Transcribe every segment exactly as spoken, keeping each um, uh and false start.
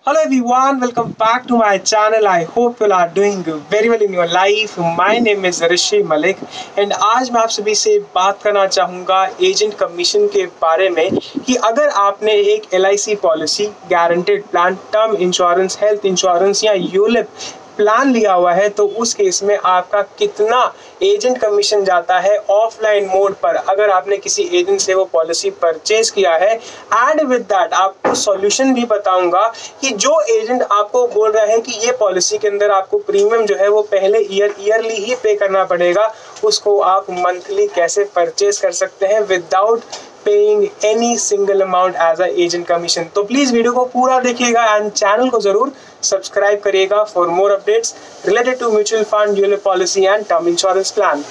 Hello everyone, welcome back to my channel. I hope you all are doing very well in your life. My name is Rishi Malik and आज मैं आप सभी से बात करना चाहूँगा एजेंट कमीशन के बारे में कि अगर आपने एक L I C policy, guaranteed plan, term insurance, health insurance या यूलिप प्लान लिया हुआ है तो उस केस में आपका कितना एजेंट कमीशन जाता है ऑफलाइन मोड पर अगर आपने किसी एजेंट से वो पॉलिसी परचेज किया है। एंड विद दैट आपको सॉल्यूशन भी बताऊंगा कि जो एजेंट आपको बोल रहा है कि ये पॉलिसी के अंदर आपको प्रीमियम जो है वो पहले ईयर ईयरली ही पे करना पड़ेगा, उसको आप मंथली कैसे परचेज कर सकते हैं without paying any single amount as a agent commission. तो प्लीज वीडियो को पूरा देखिएगा एंड चैनल को जरूर सब्सक्राइब करिएगा for more updates related to mutual fund, ULIP policy and term insurance plan.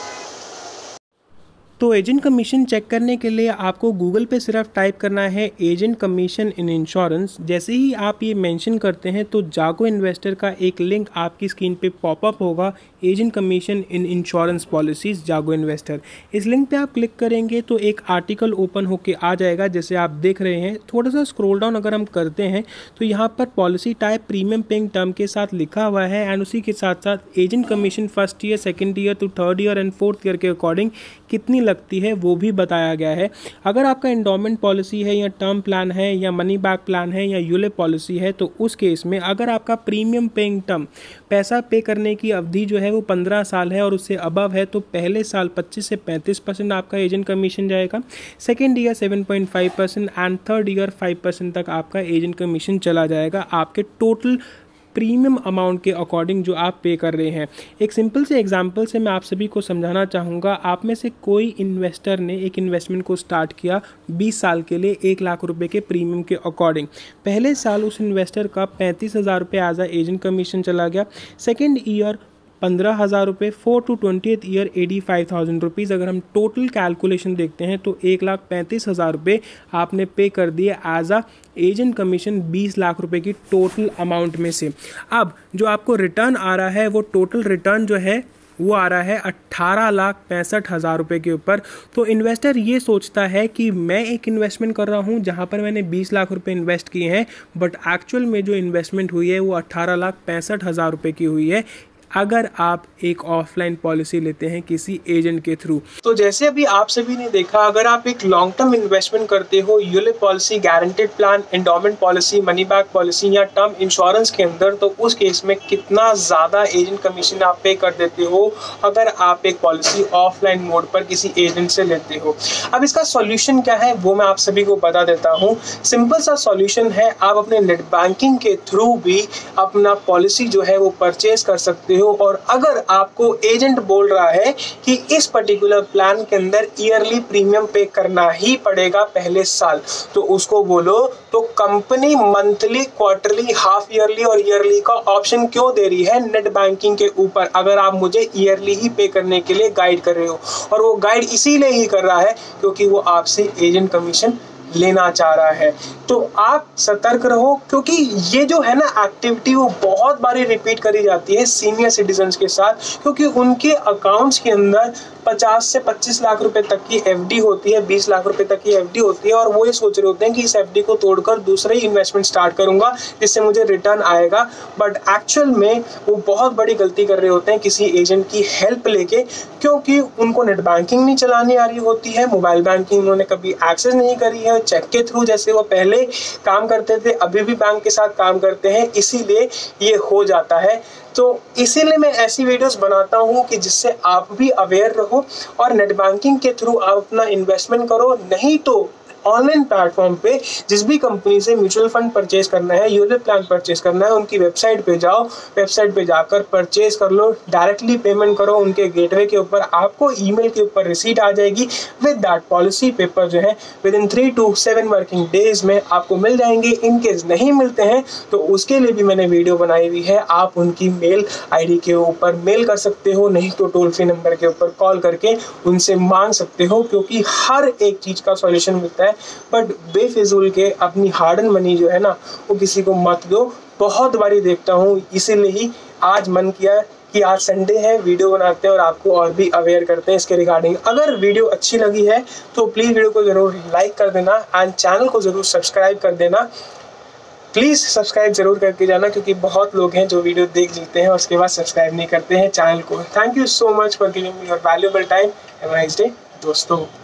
तो एजेंट कमीशन चेक करने के लिए आपको गूगल पे सिर्फ टाइप करना है एजेंट कमीशन इन इंश्योरेंस। जैसे ही आप ये मेंशन करते हैं तो जागो इन्वेस्टर का एक लिंक आपकी स्क्रीन पे पॉपअप होगा, agent commission in insurance policies Jaago investor. इस लिंक पे आप क्लिक करेंगे तो एक आर्टिकल ओपन होके आ जाएगा जैसे आप देख रहे हैं। थोड़ा सा स्क्रॉल डाउन अगर हम करते हैं तो यहाँ पर policy type premium paying term के साथ लिखा हुआ है एंड उसी के साथ साथ agent commission first year, second year to third year and fourth year के अकॉर्डिंग कितनी लगती है वो भी बताया गया है। अगर आपका एंडोमेंट पॉलिसी है या टर्म प्लान है या मनी बैक प्लान है या यूलिप पॉलिसी है तो उस केस में अगर आपका प्रीमियम पेइंग टर्म पैसा पे करने की अवधि जो है वो पंद्रह साल है और उससे अबव है तो पहले साल पच्चीस से पैंतीस परसेंट आपका एजेंट कमीशन जाएगा, second year seven point five percent and third year five percent तक आपका एजेंट कमीशन चला जाएगा आपके टोटल प्रीमियम अमाउंट के अकॉर्डिंग जो आप पे कर रहे हैं। एक सिंपल से एग्जांपल से मैं आप सभी को समझाना चाहूँगा। आप में से कोई इन्वेस्टर ने एक इन्वेस्टमेंट को स्टार्ट किया बीस साल के लिए एक लाख रुपए के प्रीमियम के अकॉर्डिंग। पहले साल उस इन्वेस्टर का पैंतीस हज़ार रुपये एज अ एजेंट कमीशन चला गया, सेकेंड ईयर पंद्रह हज़ार रुपये, four to twenty year eighty five thousand rupees. अगर हम टोटल कैलकुलेशन देखते हैं तो एक लाख पैंतीस हज़ार रुपये आपने पे कर दिए एज अ एजेंट कमीशन बीस लाख रुपए की टोटल अमाउंट में से। अब जो आपको रिटर्न आ रहा है वो टोटल रिटर्न जो है वो आ रहा है अट्ठारह लाख पैंसठ हज़ार रुपये के ऊपर। तो इन्वेस्टर ये सोचता है कि मैं एक इन्वेस्टमेंट कर रहा हूँ जहाँ पर मैंने बीस लाख रुपए इन्वेस्ट किए हैं, बट एक्चुअल में जो इन्वेस्टमेंट हुई है वो अट्ठारह लाख पैंसठ हज़ार रुपये की हुई है अगर आप एक ऑफलाइन पॉलिसी लेते हैं किसी एजेंट के थ्रू। तो जैसे अभी आप सभी ने देखा, अगर आप एक लॉन्ग टर्म इन्वेस्टमेंट करते हो ULIP policy, guaranteed plan, endowment policy, money back policy या टर्म इंश्योरेंस के अंदर, तो उस केस में कितना ज़्यादा एजेंट कमीशन आप पे कर देते हो अगर आप एक पॉलिसी ऑफलाइन मोड पर किसी एजेंट से लेते हो। अब इसका सॉल्यूशन क्या है वो मैं आप सभी को बता देता हूँ। सिंपल सा सॉल्यूशन है, आप अपने नेट बैंकिंग के थ्रू भी अपना पॉलिसी जो है वो परचेज कर सकते हो। और अगर आपको एजेंट बोल रहा है कि इस पर्टिकुलर प्लान के अंदर ईयरली प्रीमियम पे करना ही पड़ेगा पहले साल, तो उसको बोलो तो company monthly, quarterly, half yearly और ईयरली का ऑप्शन क्यों दे रही है नेट बैंकिंग के ऊपर, अगर आप मुझे ईयरली ही पे करने के लिए गाइड कर रहे हो। और वो गाइड इसीलिए ही कर रहा है क्योंकि वो आपसे एजेंट कमीशन लेना चाह रहा है। तो आप सतर्क रहो, क्योंकि ये जो है ना एक्टिविटी वो बहुत बारी रिपीट करी जाती है सीनियर सिटीजन्स के साथ, क्योंकि उनके अकाउंट्स के अंदर पचास से पच्चीस लाख रुपए तक की एफडी होती है, बीस लाख रुपए तक की एफडी होती है और वो ये सोच रहे होते हैं कि इस एफडी को तोड़कर दूसरे ही इन्वेस्टमेंट स्टार्ट करूंगा जिससे मुझे रिटर्न आएगा। बट एक्चुअल में वो बहुत बड़ी गलती कर रहे होते हैं किसी एजेंट की हेल्प लेके, क्योंकि उनको नेट बैंकिंग नहीं चलानी आ रही होती है, मोबाइल बैंकिंग उन्होंने कभी एक्सेस नहीं करी है, चेक के थ्रू जैसे वो पहले काम करते थे अभी भी बैंक के साथ काम करते हैं, इसीलिए ये हो जाता है। तो इसीलिए मैं ऐसी वीडियोस बनाता हूँ कि जिससे आप भी अवेयर रहो और नेट बैंकिंग के थ्रू आप अपना इन्वेस्टमेंट करो। नहीं तो ऑनलाइन प्लेटफॉर्म पे जिस भी कंपनी से म्यूचुअल फंड परचेज करना है, यूलिप प्लान परचेज करना है, उनकी वेबसाइट पे जाओ, वेबसाइट पे जाकर परचेज कर लो, डायरेक्टली पेमेंट करो उनके गेटवे के ऊपर, आपको ईमेल के ऊपर रिसीट आ जाएगी विद दैट पॉलिसी पेपर जो है within three to seven working days में आपको मिल जाएंगे। इन केस नहीं मिलते हैं तो उसके लिए भी मैंने वीडियो बनाई हुई है, आप उनकी मेल आई डी के ऊपर मेल कर सकते हो, नहीं तो टोल फ्री नंबर के ऊपर कॉल करके उनसे मांग सकते हो, क्योंकि हर एक चीज़ का सॉल्यूशन मिलता है। बट बेफिजूल के अपनी हार्ड एंड मनी जो है ना वो किसी को मत दो। बहुत बारी देखता हूँ, इसीलिए ही आज मन किया कि आज संडे है, वीडियो बनाते हैं और आपको और भी अवेयर करते हैं इसके रिगार्डिंग। अगर वीडियो अच्छी लगी है तो प्लीज़ वीडियो को ज़रूर लाइक कर देना एंड चैनल को ज़रूर सब्सक्राइब कर देना। प्लीज़ सब्सक्राइब ज़रूर करके जाना, क्योंकि बहुत लोग हैं जो वीडियो देख लेते हैं उसके बाद सब्सक्राइब नहीं करते हैं चैनल को। Thank you so much for giving me your valuable time. Have a nice day दोस्तों।